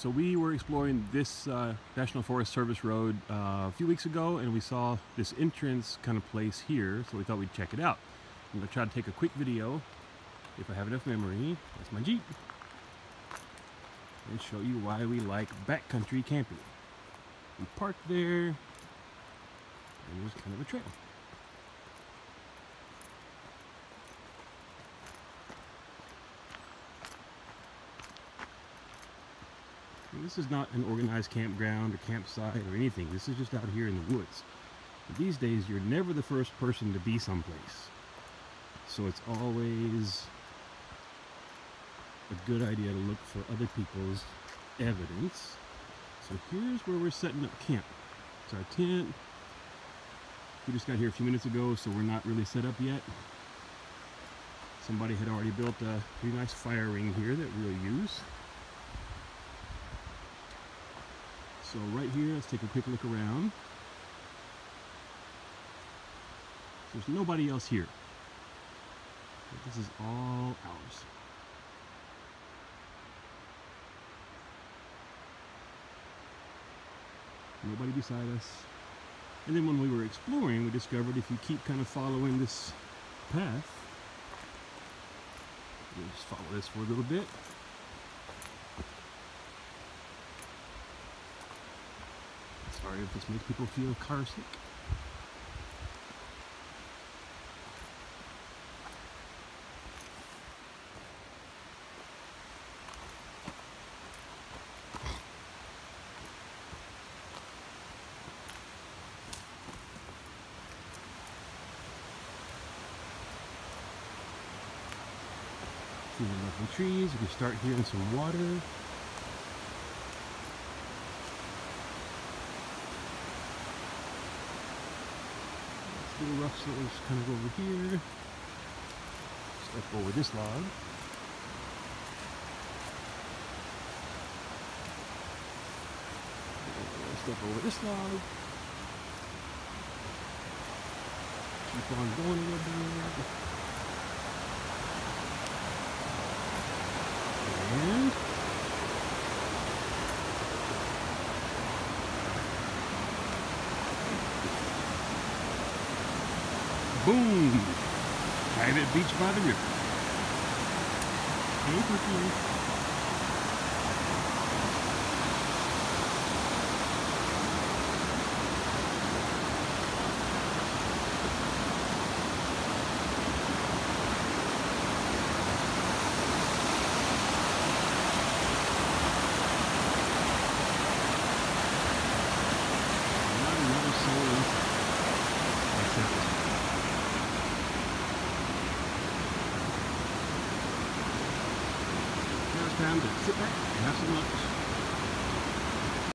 So we were exploring this National Forest Service road a few weeks ago, and we saw this entrance kind of place here, so we thought we'd check it out. I'm going to try to take a quick video, if I have enough memory. That's my Jeep. And show you why we like backcountry camping. We parked there, and there's kind of a trail. And this is not an organized campground or campsite or anything. This is just out here in the woods. But these days, you're never the first person to be someplace. So it's always a good idea to look for other people's evidence. So here's where we're setting up camp. It's our tent. We just got here a few minutes ago, so we're not really set up yet. Somebody had already built a pretty nice fire ring here that we'll use. So right here, let's take a quick look around. There's nobody else here. This is all ours. Nobody beside us. And then when we were exploring, we discovered if you keep kind of following this path, we'll just follow this for a little bit. Sorry if this makes people feel car sick. See the lovely trees. We can start hearing some water. Little rough slopes kind of over here. Step over this log. Step over this log. Keep on going a little bit. And boom! Private beach by the river. Hey, cookie. Not another soul except this one. Now it's time to sit back and have some lunch.